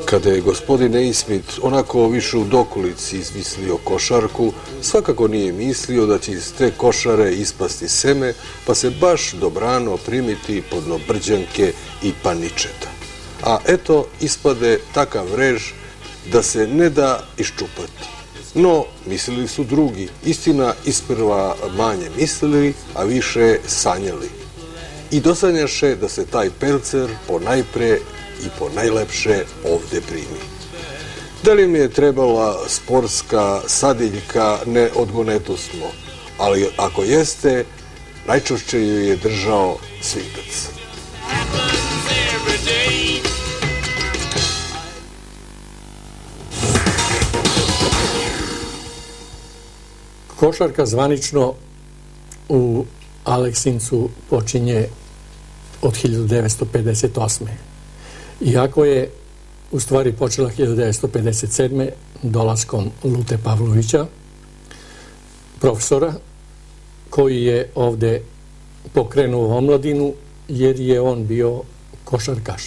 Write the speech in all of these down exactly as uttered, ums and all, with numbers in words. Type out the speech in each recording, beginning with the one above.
Kada je gospodin Naismith onako više u dokolici izmislio košarku, svakako nije mislio da će iz te košare ispasti seme, pa se baš dobrano primiti podnobrđanke i paničeta. A eto, ispade takav rež da se ne da iščupati. No, mislili su drugi. Istina, isprva manje mislili, a više sanjali. I dosanjaše da se taj pelcer ponajpre i po najlepše ovde primi. Da li mi je trebala sportska sadiljka, ne odgonetosmo, ali ako jeste, najčešće ju je držao svitac. Košarka zvanično u Aleksincu počinje od hiljadu devetsto pedeset osme. Iako je u stvari počela hiljadu devetsto pedeset sedme dolaskom Lute Pavlovića, profesora, koji je ovde pokrenuo omladinu jer je on bio košarkaš.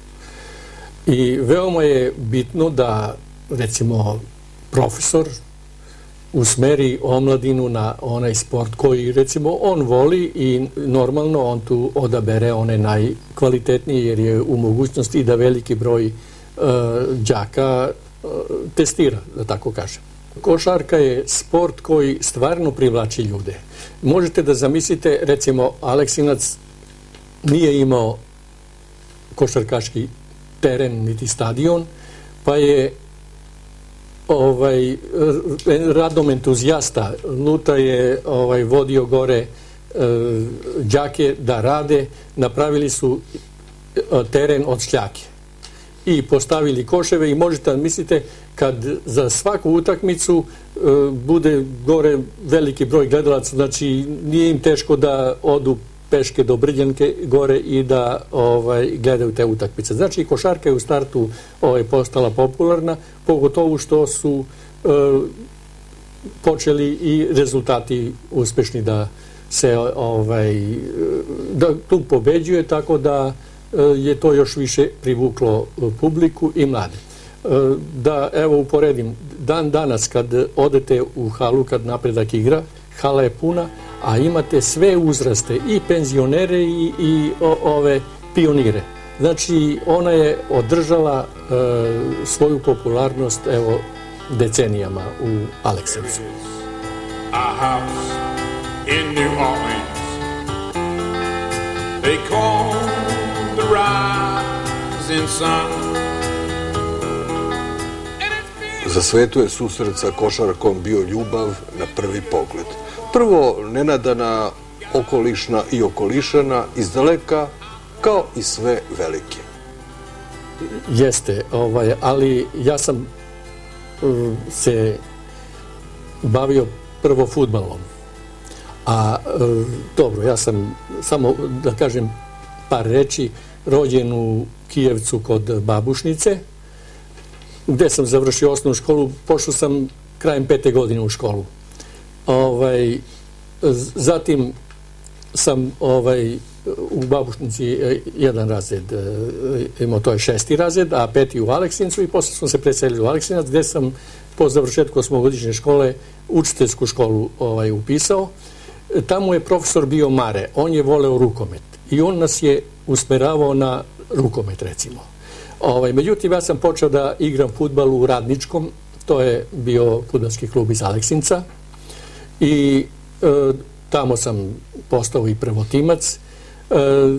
I veoma je bitno da, recimo, profesor usmeri omladinu na onaj sport koji, recimo, on voli i normalno on tu odabere one najkvalitetnije jer je u mogućnosti da veliki broj đaka testira, da tako kažem. Košarka je sport koji stvarno privlači ljude. Možete da zamislite, recimo, Aleksinac nije imao košarkaški teren niti stadion, pa je Ovaj, radom entuzijasta Luta je ovaj, vodio gore e, đake da rade, napravili su teren od šljake i postavili koševe i možete mislite kad za svaku utakmicu e, bude gore veliki broj gledalaca, znači nije im teško da odu peške do Brđanke gore i da ovaj, gledaju te utakmice. Znači, košarka je u startu ovaj, postala popularna, pogotovo što su e, počeli i rezultati uspešni da se ovaj, da tu pobeđuje, tako da e, je to još više privuklo publiku i mlade. E, da, evo, uporedim, dan danas kad odete u halu, kad Napredak igra, hala je puna, a imate sve uzraste, i penzionere i, i o, ove pionire. Znači, ona je održala e, svoju popularnost, evo, decenijama u Aleksincu. A house in New Orleans, they call the rising sun. Za svetu je susret sa košarkom bio ljubav na prvi pogled. Prvo nenadana, okolišna i okolišana, izdaleka, kao i sve velike. Jeste, ovaj, ali ja sam um, se bavio prvo fudbalom. A um, dobro, ja sam, samo da kažem par reči, rođen u Kijevcu kod Babušnice, gde sam završio osnovnu školu. Pošao sam krajem pete godine u školu. Ovaj, zatim sam ovaj, u Babušnici jedan razred imao, to je šesti razred, a peti u Aleksincu, i posle sam se preselio u Aleksinac, gde sam po završetku osmogodišnje škole učiteljsku školu ovaj, upisao. Tamo je profesor bio Mare, on je voleo rukomet i on nas je usmeravao na rukomet, recimo. Ovaj, međutim, ja sam počeo da igram fudbal u Radničkom, to je bio fudbalski klub iz Aleksinca, i e, tamo sam postao i prvotimac. E,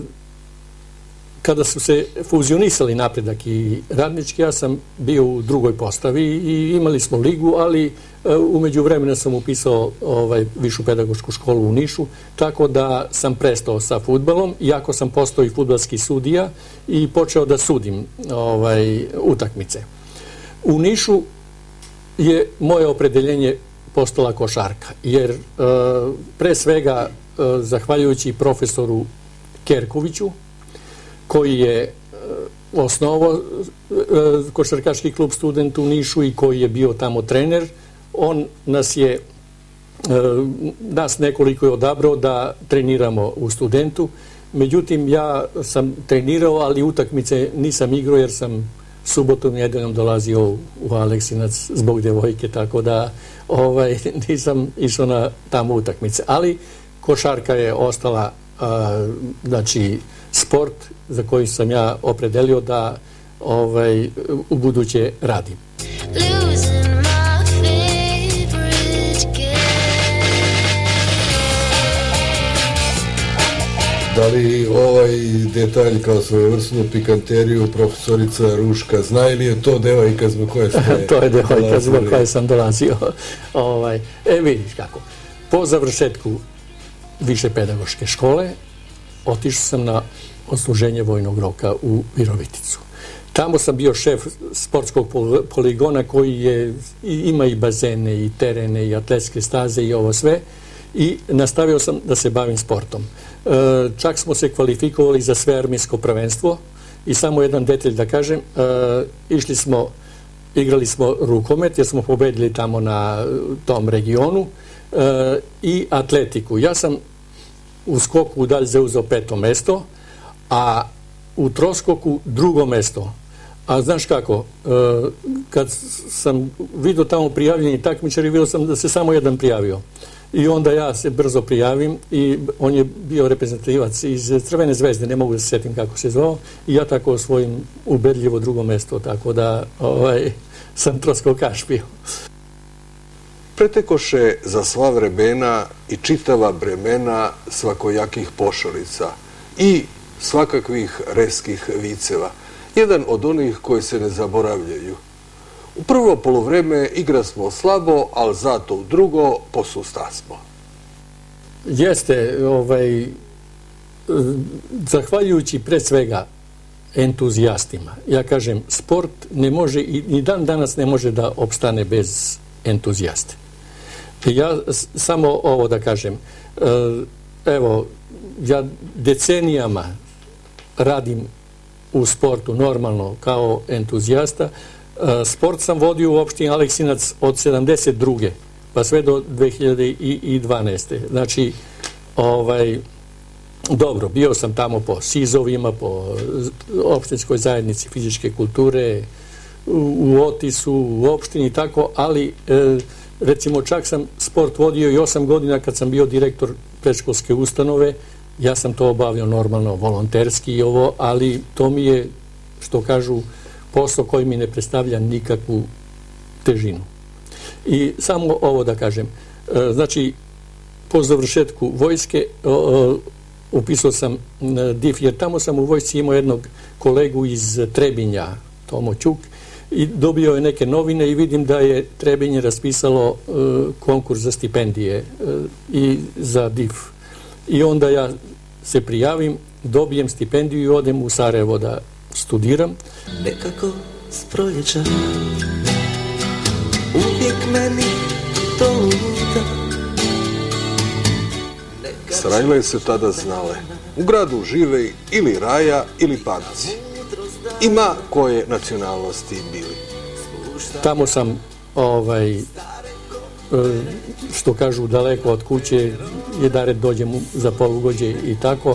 kada su se fuzionisali Napredak i Radnički, ja sam bio u drugoj postavi i imali smo ligu, ali e, umeđu vremena sam upisao ovaj, višu pedagošku školu u Nišu, tako da sam prestao sa fudbalom, iako sam postao i fudbalski sudija i počeo da sudim ovaj, utakmice. U Nišu je moje opredeljenje postala košarka, jer e, pre svega e, zahvaljujući profesoru Kerkoviću, koji je e, osnovao e, košarkaški klub Student u Nišu i koji je bio tamo trener, on nas je e, nas nekoliko je odabrao da treniramo u Studentu. Međutim, ja sam trenirao, ali utakmice nisam igrao jer sam subotom i nedeljom dolazio u Aleksinac zbog djevojke, tako da ovaj, nisam išao na tamo utakmice. Ali košarka je ostala a, znači sport za koji sam ja opredelio da ovaj, u buduće radim. Da li ovaj detalj kao svojevrsnu pikanteriju profesorica Ruška zna ili je to devojka zbog koje ste to je devojka zbog koje sam dolazio. ovaj, e, vidiš kako. Po završetku više pedagoške škole otišao sam na odsluženje vojnog roka u Viroviticu. Tamo sam bio šef sportskog poligona koji je, ima i bazene, i terene, i atletske staze i ovo sve. I nastavio sam da se bavim sportom. E, čak smo se kvalifikovali za svearmijsko prvenstvo i samo jedan detalj da kažem, e, išli smo, igrali smo rukomet jer smo pobedili tamo na tom regionu e, i atletiku. Ja sam u skoku dalje zauzeo peto mesto, a u troskoku drugo mesto. A znaš kako, e, kad sam vidio tamo prijavljeni takmičari, vidio sam da se samo jedan prijavio. I onda ja se brzo prijavim i on je bio reprezentativac iz Crvene zvezde, ne mogu da se sjetim kako se zvao, i ja tako osvojim ubedljivo drugo mesto, tako da ovaj, sam troskokaš bio. Pretekoše za sva vremena i čitava bremena svakojakih pošalica i svakakvih reskih viceva. Jedan od onih koji se ne zaboravljaju. U prvo polovreme igra smo slabo, ali zato u drugo posusta smo. Jeste, ovaj, zahvaljujući pre svega entuzijastima. Ja kažem, sport ne može, i ni dan danas ne može da opstane bez entuzijaste. Ja samo ovo da kažem, evo, ja decenijama radim u sportu normalno kao entuzijasta. Sport sam vodio u opštini Aleksinac od sedamdeset druge pa sve do dve hiljade dvanaeste. Znači, ovaj, dobro, bio sam tamo po sizovima, po opštinskoj zajednici fizičke kulture, u, u Otisu, u opštini i tako, ali e, recimo čak sam sport vodio i osam godina kad sam bio direktor predškolske ustanove. Ja sam to obavljao normalno, volonterski i ovo, ali to mi je, što kažu, posao koji mi ne predstavlja nikakvu težinu. I samo ovo da kažem, znači, po završetku vojske upisao sam D I F, jer tamo sam u vojsci imao jednog kolegu iz Trebinja, Tomo Ćuk, i dobio je neke novine i vidim da je Trebinje raspisalo konkurs za stipendije i za D I F. I onda ja se prijavim, dobijem stipendiju i odem u Sarajevo da studiram. Nekako s proljeća uvijek meni to luta. Sarajle se tada znale. U gradu žive ili Raja ili Panci. Ima koje nacionalnosti bili. Tamo sam, ovaj, što kažu, daleko od kuće, jedared dođem za polugođe i tako.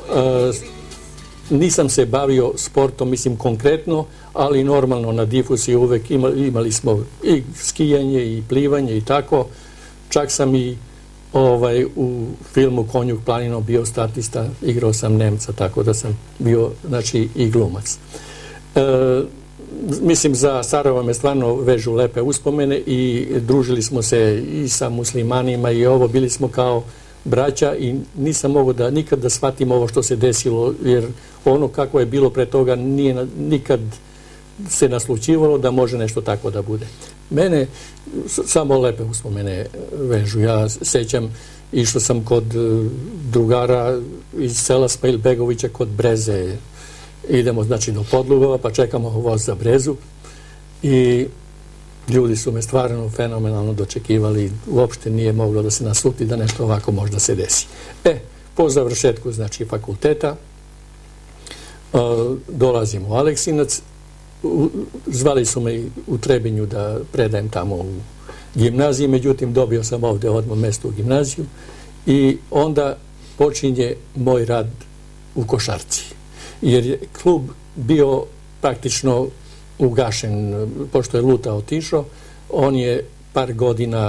Nisam se bavio sportom, mislim, konkretno, ali normalno na D I F-u si uvek imali, imali smo i skijanje i plivanje i tako. Čak sam i ovaj, u filmu Konjuk planinom bio statista, igrao sam Nemca, tako da sam bio, znači, i glumac. E, mislim, za Sarajevo me stvarno vežu lepe uspomene i družili smo se i sa muslimanima i ovo, bili smo kao braća i nisam mogao da nikad da shvatim ovo što se desilo, jer ono kako je bilo pre toga nije nikad se naslučivalo da može nešto tako da bude. Mene samo lepe uspomene vežu. Ja sećam, išao sam kod drugara iz sela Smajlbegovića kod Breze. Idemo, znači, do Podlugova, pa čekamo voz za Brezu i ljudi su me stvarno fenomenalno dočekivali. Uopšte nije moglo da se nasluti da nešto ovako možda se desi. E, po završetku, znači, fakulteta, dolazim u Aleksinac. Zvali su me u Trebinju da predajem tamo u gimnaziji, međutim dobio sam ovde odmah mesto u gimnaziju i onda počinje moj rad u košarci. Jer je klub bio praktično ugašen, pošto je Luta otišao, on je par godina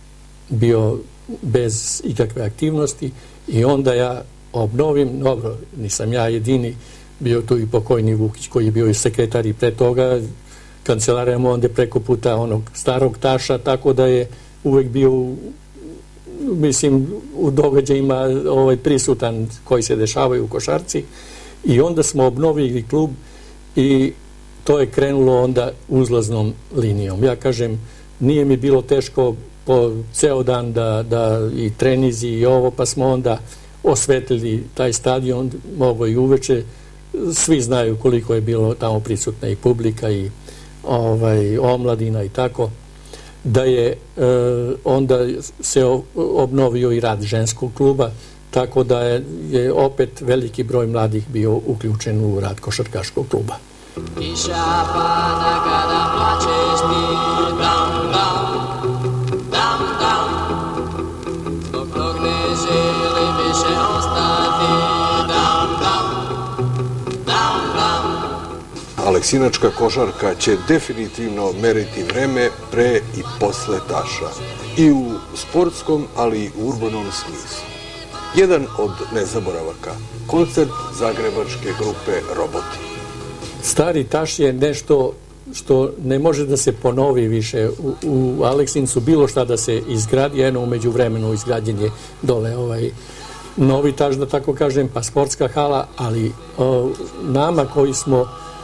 bio bez ikakve aktivnosti i onda ja obnovim, dobro, nisam ja jedini, bio tu i pokojni Vukić koji je bio i sekretar i pre toga, kancelarija mu onda preko puta onog starog Taša, tako da je uvek bio, mislim, u događajima ovaj, prisutan koji se dešavaju u košarci i onda smo obnovili klub i to je krenulo onda uzlaznom linijom. Ja kažem, nije mi bilo teško po ceo dan da, da i trenizi i ovo, pa smo onda osvetlili taj stadion, ovo i uveče, svi znaju koliko je bilo tamo prisutna i publika i ovaj, omladina i tako, da je e, onda se obnovio i rad ženskog kluba, tako da je, je opet veliki broj mladih bio uključen u rad košarkaškog kluba. Kiša pada kada plačeš ti, dam, dam, dam, dam, zbog tog ne želim više ostati, dam, dam, dam, dam. Aleksinačka košarka će definitivno meriti vreme pre i posle Taša. I u sportskom, ali i u urbanom smislu. Jedan od nezaboravaka, koncert zagrebačke grupe Roboti. Stari Taš je nešto što ne može da se ponovi više u, u Aleksincu, bilo šta da se izgradi, jedno umeđu vremenu izgrađen je dole ovaj novi Taš, da tako kažem, pa sportska hala, ali o, nama koji smo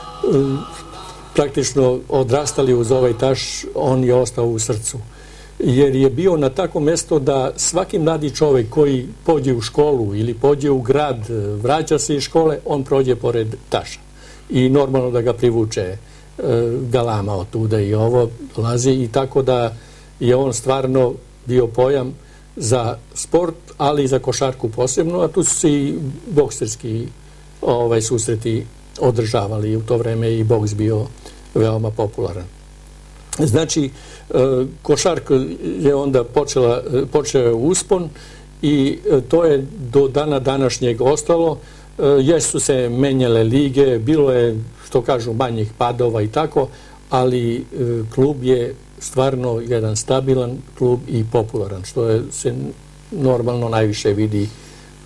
o, praktično odrastali uz ovaj Taš, on je ostao u srcu. Jer je bio na tako mesto da svaki mladi čovek koji pođe u školu ili pođe u grad, vraća se iz škole, on prođe pored Taša. I normalno da ga privuče e, galama od tuda i ovo dolazi i tako da je on stvarno bio pojam za sport, ali i za košarku posebno, a tu su se i bokserski ovaj, susreti održavali i u to vreme i boks bio veoma popularan. Znači, e, košarka je onda počela, počeo uspon i e, to je do dana današnjeg ostalo. Jesu se menjale lige, bilo je, što kažu, manjih padova i tako, ali klub je stvarno jedan stabilan klub i popularan, što je, se normalno najviše vidi e,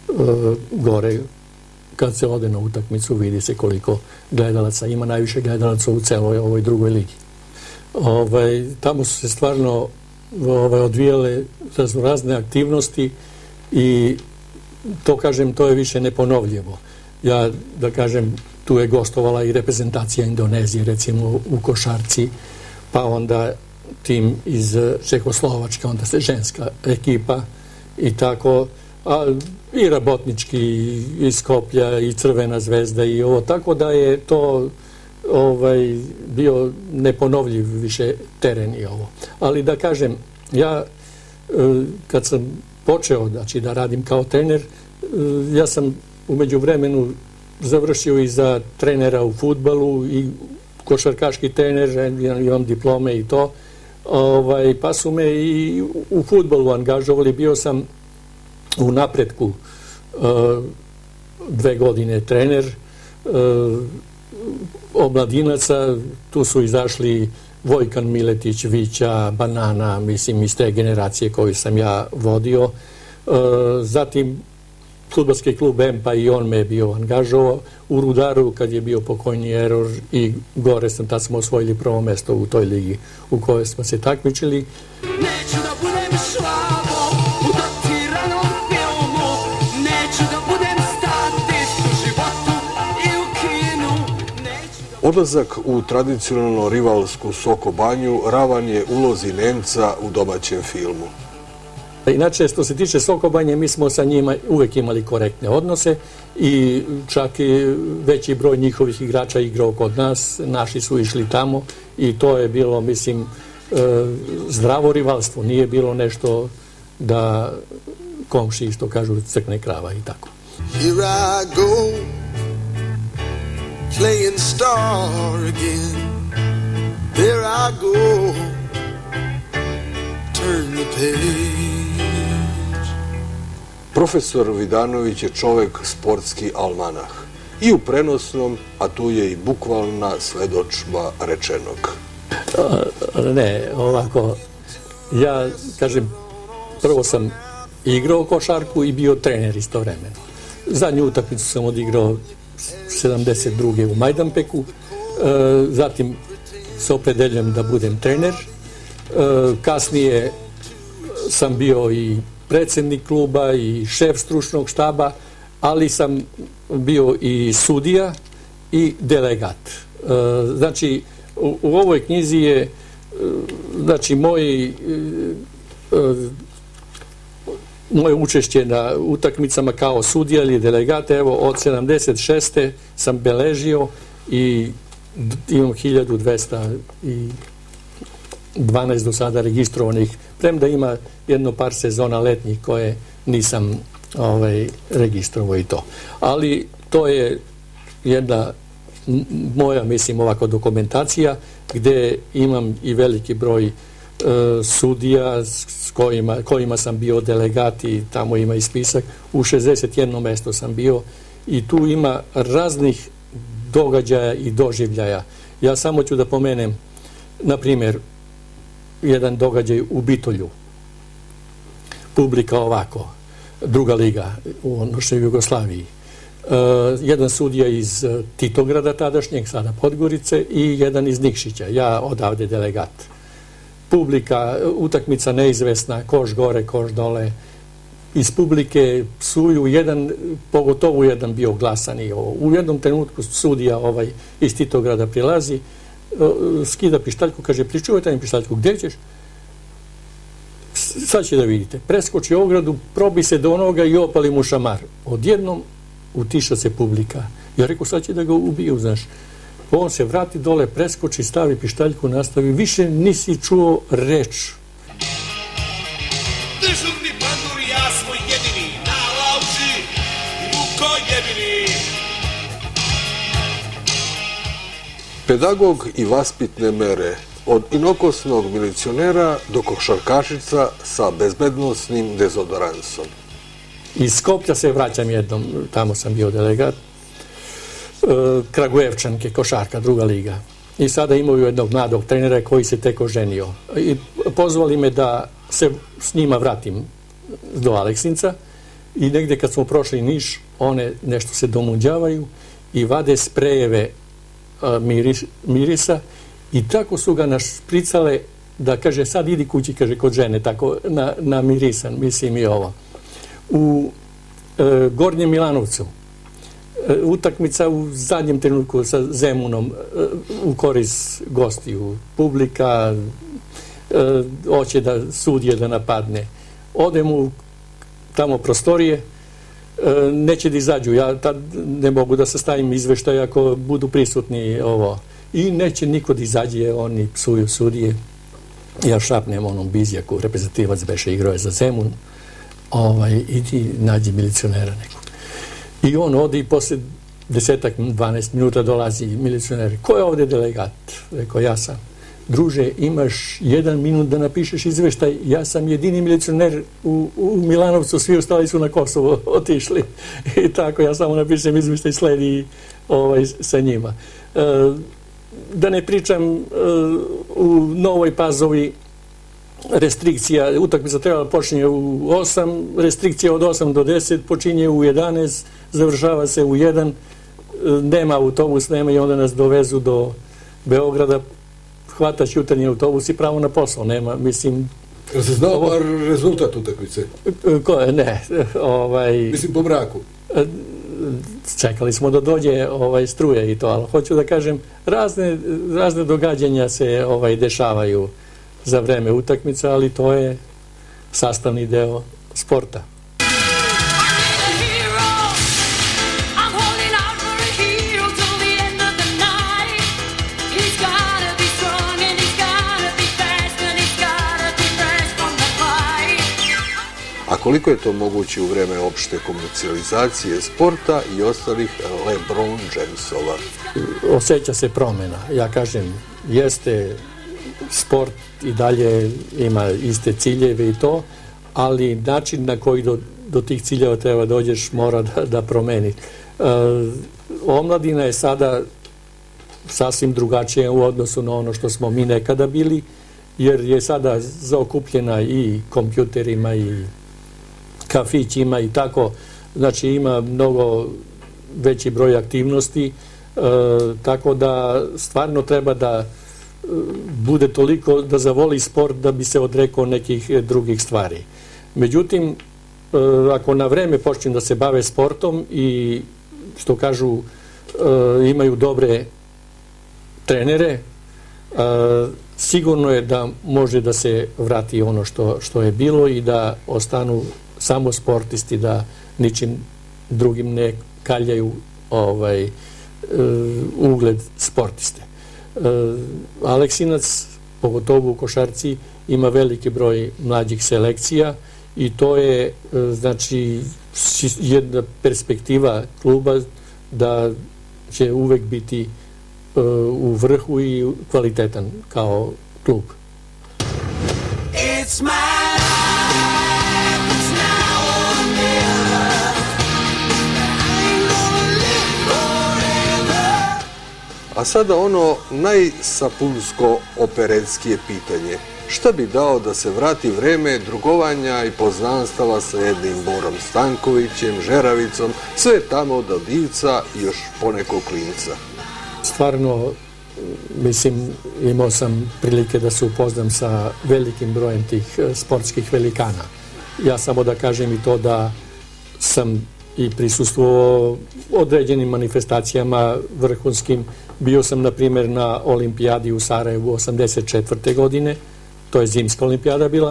gore. Kad se ode na utakmicu, vidi se koliko gledalaca ima, najviše gledalaca u celoj ovoj drugoj ligi. Ovaj, tamo su se stvarno ovaj, odvijale razne aktivnosti i to, kažem, to je više neponovljivo. Ja, da kažem, tu je gostovala i reprezentacija Indonezije, recimo u košarci, pa onda tim iz Čehoslovačke, onda se ženska ekipa i tako, a i Rabotnički iz Skoplja i Crvena zvezda i ovo, tako da je to ovaj, bio neponovljiv više teren i ovo. Ali da kažem, ja kad sam počeo, znači, da radim kao trener, ja sam umeđu vremenu završio i za trenera u fudbalu i košarkaški trener, imam diplome i to, ovaj, pa su me i u fudbalu angažovali, bio sam u Napretku dve godine trener omladinaca, tu su izašli Vojkan Miletić, Vića, Banana, mislim, iz te generacije koju sam ja vodio. Zatim fudbalski klub Empa i on me je bio angažovao. U Rudaru, kad je bio pokojni Error i gore sam, tad smo osvojili prvo mesto u toj ligi u kojoj smo se takmičili. Neću da budem švabo u dotiranom filmu, neću da budem statist u životu i u kinu. Odlazak u tradicionalno rivalsku Soko Banju ravan je ulozi Nemca u domaćem filmu. Inače, što se tiče Soko Banje, mi smo sa njima uvek imali korektne odnose i čak i veći broj njihovih igrača igrao kod nas, naši su išli tamo i to je bilo, mislim, zdravo rivalstvo, nije bilo nešto da komši, što kažu, crkne krava i tako. Here I go, playing star again. There I go, turn the page. Profesor Vidanović je čovek sportski almanah. i u prenosnom, a tu je i bukvalna svedočba rečenog. Ne, ovako, ja kažem, prvo sam igrao košarku i bio trener istovremeno. Zadnju utakmicu sam odigrao sedamdeset druge u Majdanpeku, zatim se opredeljujem da budem trener. Kasnije sam bio i predsjednik kluba i šef stručnog štaba, ali sam bio i sudija i delegat. Znači, u, u ovoj knjizi je, znači, moji, moje učešće na utakmicama kao sudija ili delegate, evo, od sedamdeset šeste sam beležio i imam hiljadu dvesta dvanaest do sada registrovanih, premda ima jedno par sezona letnjih koje nisam ovaj, registrovao i to. Ali to je jedna moja, mislim, ovako dokumentacija gdje imam i veliki broj e, sudija s kojima, kojima sam bio delegat i tamo ima i spisak. U šezdeset jedno mesto sam bio i tu ima raznih događaja i doživljaja. Ja samo ću da pomenem, na primjer, jedan događaj u Bitolju. Publika ovako, druga liga u onošnjoj Jugoslaviji. Uh, jedan sudija iz Titograda tadašnjeg, sada Podgorice, i jedan iz Nikšića, ja odavde delegat. Publika, utakmica neizvesna, koš gore, koš dole. Iz publike psuju, jedan, pogotovo jedan bio glasan i ovo. U jednom trenutku sudija ovaj, iz Titograda prilazi, skida pištaljku, kaže, pričuvajte mi pištaljku, gdje ćeš? Sad će da vidite. Preskoči ogradu, probi se do onoga i opali mu šamar. Odjednom utiša se publika. Ja rekao, sad će da ga ubiju, znaš. On se vrati dole, preskoči, stavi pištaljku, nastavi. Više nisi čuo reč. Dežurni pandur, ja svoj jedini, na lauči i vuko jedini. Pedagog i vaspitne mere, od inokosnog milicionera do košarkašica sa bezbednosnim dezodoransom. Iz Skoplja se vraćam jednom, tamo sam bio delegat, Kragujevčanke, košarka, druga liga. I sada imaju jednog mladog trenera koji se tek oženio. I pozvali me da se s njima vratim do Aleksinca i negdje kad smo prošli Niš, one nešto se domunđavaju i vade sprejeve miris, mirisa i tako su ga našpricale da, kaže, sad idi kući, kaže, kod žene, tako na, na mirisan, mislim i ovo. U e, Gornjem Milanovcu e, utakmica u zadnjem trenutku sa Zemunom e, u korist gostiju. Publika e, hoće da sudije da napadne. Odem u tamo prostorije, e, neće da izađu. Ja tad ne mogu da sastavim izveštaj ako budu prisutni ovo. I neće niko da izađe, oni psuju sudije. Ja šapnem onom Bizjaku, reprezentativac beše igrao je za Zemun, ovaj, idi nađi milicionera nekog. I on ode i posle desetak, dvanaest minuta dolazi milicioner. Ko je ovdje delegat? Rekao, ja sam. Druže, imaš jedan minut da napišeš izveštaj, ja sam jedini milicioner u, u Milanovcu, svi ostali su na Kosovo otišli. I tako, ja samo napišem izveštaj, sledi ovaj, sa njima. E, da ne pričam, e, u Novoj Pazovi restrikcija, utakmica trebala počinje u osam, restrikcija od osam do deset, počinje u jedanaest, završava se u jedan, nema autobus, nema i onda nas dovezu do Beograda, hvataš jutarnji autobus i pravo na posao, nema, mislim... Jel se znao bar rezultat utakmice? Ko, ne, ovaj... Mislim po mraku. Čekali smo da dođe ovaj, struje i to, ali hoću da kažem, razne, razne događanja se ovaj, dešavaju za vreme utakmica, ali to je sastavni deo sporta. A koliko je to moguće u vreme opšte komercijalizacije sporta i ostalih LeBron Jamesova? Osjeća se promjena. Ja kažem, jeste sport i dalje ima iste ciljeve i to, ali način na koji do, do tih ciljeva treba dođeš mora da, da promeni. E, omladina je sada sasvim drugačija u odnosu na ono što smo mi nekada bili, jer je sada zaokupljena i kompjuterima i kafićima i tako. Znači ima mnogo veći broj aktivnosti, e, tako da stvarno treba da bude toliko da zavoli sport da bi se odrekao nekih drugih stvari. Međutim, ako na vreme počnu da se bave sportom i, što kažu, imaju dobre trenere, sigurno je da može da se vrati ono što, što je bilo i da ostanu samo sportisti, da ničim drugim ne kaljaju ovaj, ugled sportiste. Aleksinac, pogotovo u košarci, ima veliki broj mlađih selekcija i to je, znači, jedna perspektiva kluba da će uvek biti u vrhu i kvalitetan kao klub. It's my life, it's now or never. I'm gonna live forever. A sada ono najsapunsko-operetskije pitanje. Šta bi dao da se vrati vreme drugovanja i poznanstava sa jednim Borom Stankovićem, Žeravicom, sve tamo do divca i još ponekog klinca? Stvarno, mislim, imao sam prilike da se upoznam sa velikim brojem tih sportskih velikana. Ja samo da kažem i to da sam i prisustvovao određenim manifestacijama vrhunskim. Bio sam, na primjer, na olimpijadi u Sarajevu osamdeset četvrte godine, to je zimska olimpijada bila.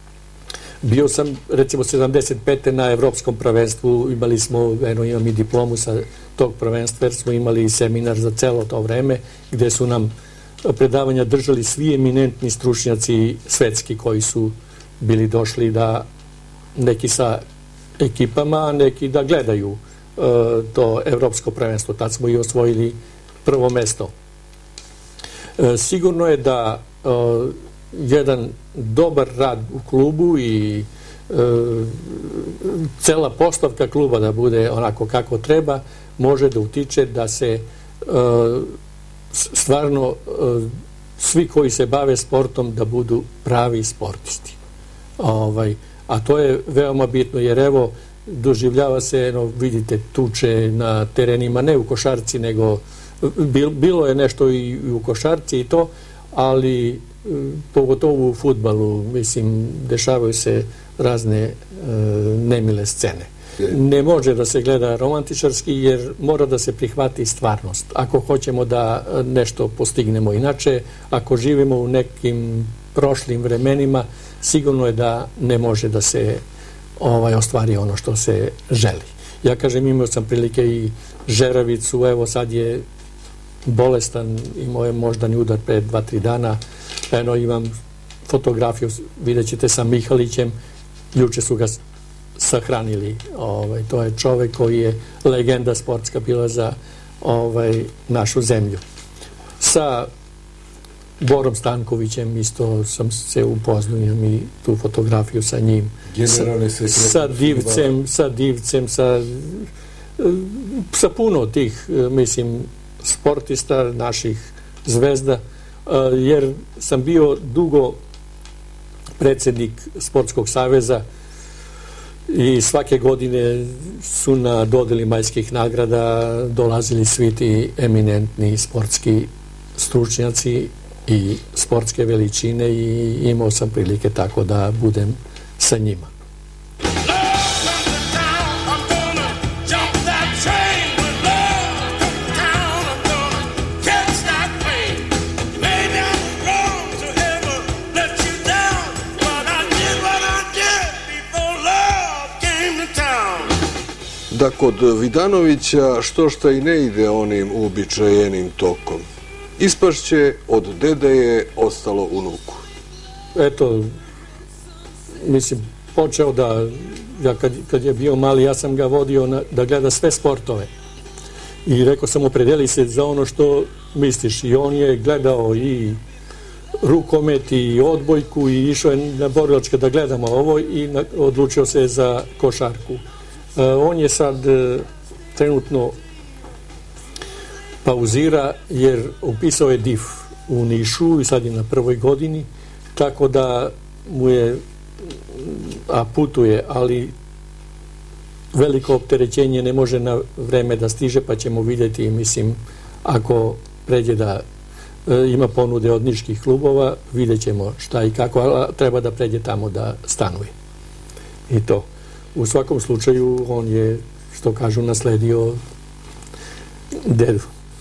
Bio sam, recimo, sedamdeset pete na evropskom prvenstvu, imali smo, eno, imam i diplomu sa tog prvenstva, jer smo imali seminar za celo to vreme, gde su nam predavanja držali svi eminentni stručnjaci svetski koji su bili došli da neki sa ekipama, a neki da gledaju uh, to evropsko prvenstvo. Tad smo i osvojili prvo mesto. Uh, sigurno je da uh, jedan dobar rad u klubu i e, cela postavka kluba da bude onako kako treba, može da utiče da se e, stvarno e, svi koji se bave sportom da budu pravi sportisti. Ovaj, a to je veoma bitno, jer evo, doživljava se, eno, vidite, tuče na terenima, ne u košarci, nego bilo je nešto i u košarci i to, ali pogotovo u fudbalu, mislim, dešavaju se razne e, nemile scene. Ne može da se gleda romantičarski, jer mora da se prihvati stvarnost. Ako hoćemo da nešto postignemo, inače, ako živimo u nekim prošlim vremenima, sigurno je da ne može da se ovaj, ostvari ono što se želi. Ja kažem, imao sam prilike i Žeravicu, evo sad je bolestan, imao je moždani udar pre dva, tri dana. Eno, imam fotografiju, vidjet ćete, sa Mihalićem, juče su ga sahranili. Ovaj, to je čovek koji je legenda sportska bila za ovaj, našu zemlju. Sa Borom Stankovićem isto sam se upoznao, imam i tu fotografiju sa njim. Generalni sekretar. Sa Divcem, sa Divcem, sa, sa puno tih, mislim, sportista, naših zvezda, jer sam bio dugo predsednik Sportskog saveza i svake godine su na dodeli majskih nagrada dolazili svi ti eminentni sportski stručnjaci i sportske veličine i imao sam prilike tako da budem sa njima. Da kod Vidanovića što šta i ne ide onim uobičajenim tokom. Ispašće od dede je ostalo unuku. Eto, mislim, počeo da, ja kad, kad je bio mali, ja sam ga vodio na, da gleda sve sportove. I rekao sam, opredeli se za ono što misliš. I on je gledao i rukomet i odbojku i išao je na borilačke da gledamo ovo i na, odlučio se za košarku. On je sad trenutno pauzira jer upisao je D I F u Nišu i sad je na prvoj godini, tako da mu je, a putuje, ali veliko opterećenje, ne može na vreme da stiže, pa ćemo vidjeti, mislim, ako pređe da e, ima ponude od niških klubova, vidjet ćemo šta i kako, ali treba da pređe tamo da stanuje. I to. U svakom slučaju, on je, što kažu, nasledio dedu.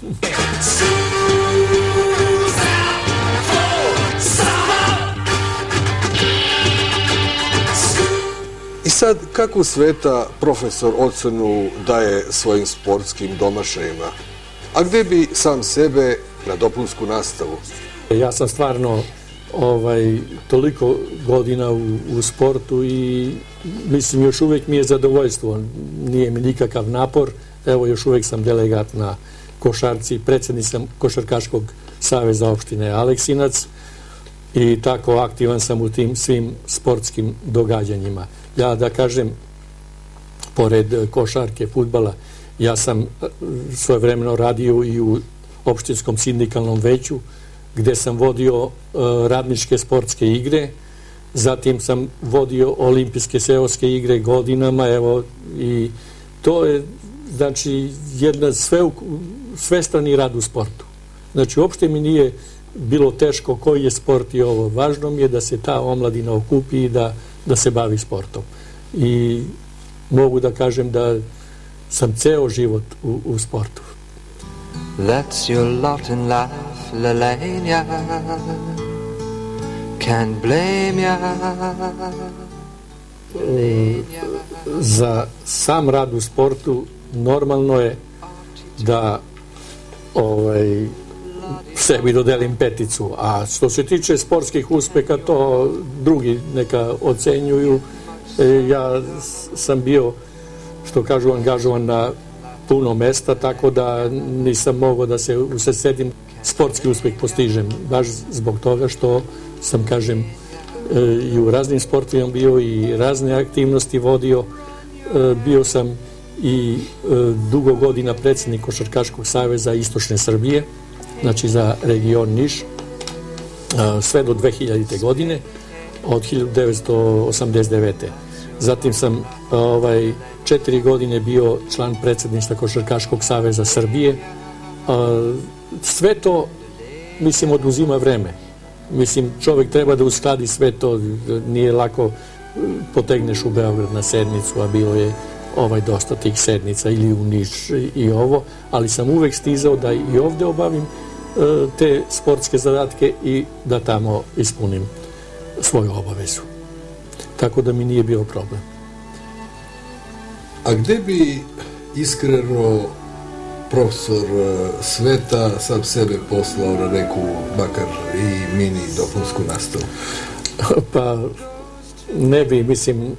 I sad, kako Sveta profesor ocenu daje svojim sportskim domašajima? A gde bi sam sebe na dopunsku nastavu? Ja sam stvarno ovaj, toliko godina u, u sportu i mislim još uvijek mi je zadovoljstvo. Nije mi nikakav napor. Evo još uvijek sam delegat na košarci, predsjednik sam Košarkaškog saveza opštine Aleksinac i tako aktivan sam u tim svim sportskim događanjima. Ja da kažem, pored košarke, fudbala, ja sam svojevremeno radio i u opštinskom sindikalnom veću, gde sam vodio uh, radničke sportske igre, zatim sam vodio olimpijske seoske igre godinama, evo, i to je, znači, jedna sve, svestrani rad u sportu. Znači, uopšte mi nije bilo teško koji je sport i ovo. Važno mi je da se ta omladina okupi i da, da se bavi sportom. I mogu da kažem da sam ceo život u, u sportu. That's your lot in life, Lalania. Can't blame ya. Za sam rad u sportu normalno je da ovaj, sebi dodelim peticu, a što se tiče sportskih uspeha, to drugi neka ocenjuju. E, ja sam bio, što kažu, angažovan na puno mesta, tako da nisam mogao da se usesedim. Sportski uspeh postižem, baš zbog toga što sam, kažem, e, i u raznim sportovima bio i razne aktivnosti vodio. E, bio sam i e, dugo godina predsjednik Košarkaškog saveza Istočne Srbije, znači za region Niš, sve do dve hiljadite. godine, od hiljadu devetsto osamdeset devete. Zatim sam ovaj, četiri godine bio član predsjedništva Košarkaškog saveza Srbije. Sve to, mislim, oduzima vreme. Mislim, čovjek treba da uskladi sve to, nije lako potegneš u Beograd na sednicu, a bilo je ovaj dosta tih sednica ili u Niš i ovo, ali sam uvek stizao da i ovde obavim te sportske zadatke i da tamo ispunim svoju obavezu. Tako da mi nije bio problem. A gde bi iskreno profesor Sveta sam sebe poslao na neku, makar i mini dopunsku nastavu? Pa ne bi, mislim, e,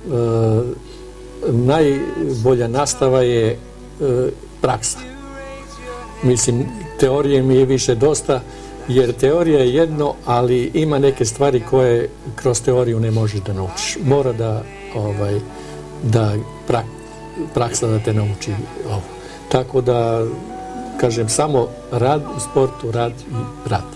najbolja nastava je e, praksa. Mislim, teorije mi je više dosta, jer teorija je jedno, ali ima neke stvari koje kroz teoriju ne možeš da naučiš. Mora da, ovaj, da prak, praksa da te nauči ovo. Tako da, kažem, samo rad u sportu, rad i rad.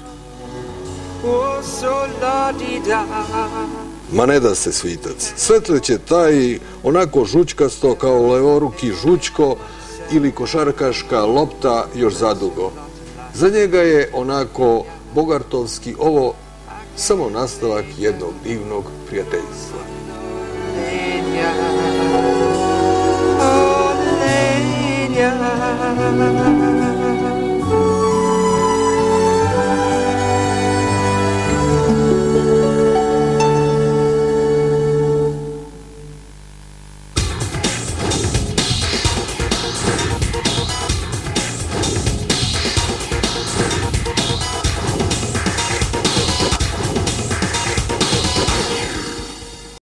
Ma ne da se svitac. Svetle će taj onako žučkasto kao levoruki žučko ili košarkaška lopta još zadugo. Za njega je onako bogartovski ovo samo nastavak jednog divnog prijateljstva. Oh, Lenya.